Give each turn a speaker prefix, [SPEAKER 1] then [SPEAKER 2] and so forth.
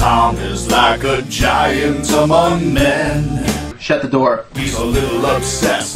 [SPEAKER 1] Tom is like a giant among men.
[SPEAKER 2] Shut the door.
[SPEAKER 1] He's a little obsessed